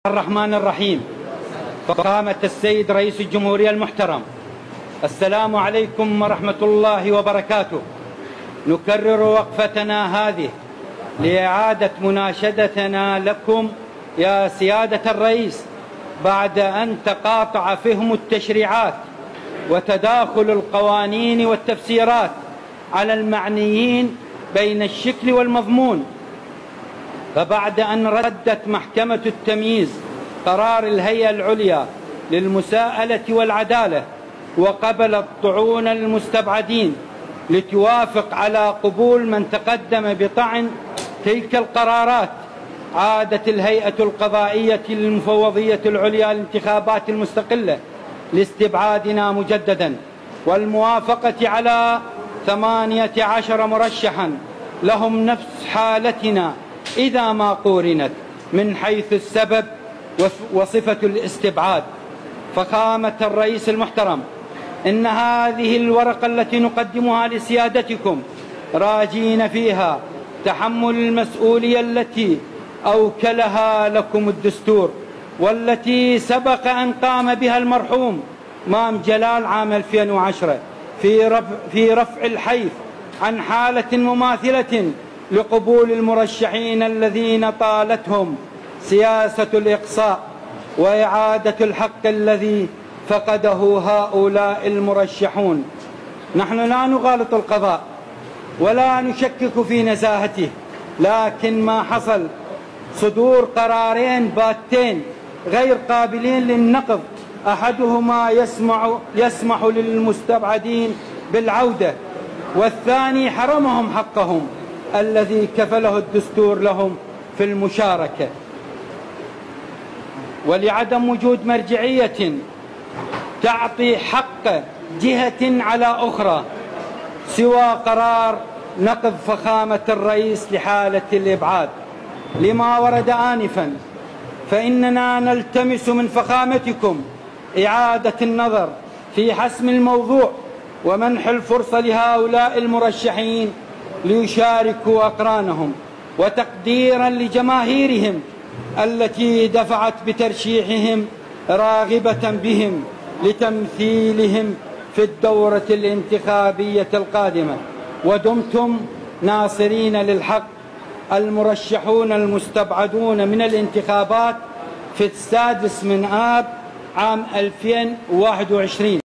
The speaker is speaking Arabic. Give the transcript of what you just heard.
الرحمن الرحيم. فقامة السيد رئيس الجمهورية المحترم، السلام عليكم ورحمة الله وبركاته. نكرر وقفتنا هذه لإعادة مناشدتنا لكم يا سيادة الرئيس بعد أن تقاطع فهم التشريعات وتداخل القوانين والتفسيرات على المعنيين بين الشكل والمضمون. فبعد أن ردت محكمة التمييز قرار الهيئة العليا للمساءلة والعدالة وقبلت طعون المستبعدين لتوافق على قبول من تقدم بطعن تلك القرارات، عادت الهيئة القضائية للمفوضية العليا للانتخابات المستقلة لاستبعادنا مجددا والموافقة على 18 مرشحا لهم نفس حالتنا إذا ما قورنت من حيث السبب وصفة الاستبعاد. فخامة الرئيس المحترم، إن هذه الورقة التي نقدمها لسيادتكم راجين فيها تحمل المسؤولية التي أوكلها لكم الدستور، والتي سبق أن قام بها المرحوم مام جلال عام 2010 في رفع الحيف عن حالة مماثلة لقبول المرشحين الذين طالتهم سياسة الإقصاء وإعادة الحق الذي فقده هؤلاء المرشحون. نحن لا نغالط القضاء ولا نشكك في نزاهته، لكن ما حصل صدور قرارين باتين غير قابلين للنقض، أحدهما يسمح للمستبعدين بالعودة، والثاني حرمهم حقهم الذي كفله الدستور لهم في المشاركة. ولعدم وجود مرجعية تعطي حق جهة على أخرى سوى قرار نقض فخامة الرئيس لحالة الإبعاد لما ورد آنفا، فإننا نلتمس من فخامتكم إعادة النظر في حسم الموضوع ومنح الفرصة لهؤلاء المرشحين ليشاركوا أقرانهم، وتقديرا لجماهيرهم التي دفعت بترشيحهم راغبة بهم لتمثيلهم في الدورة الانتخابية القادمة. ودمتم ناصرين للحق المرشحون المستبعدون من الانتخابات في 6 آب عام 2021.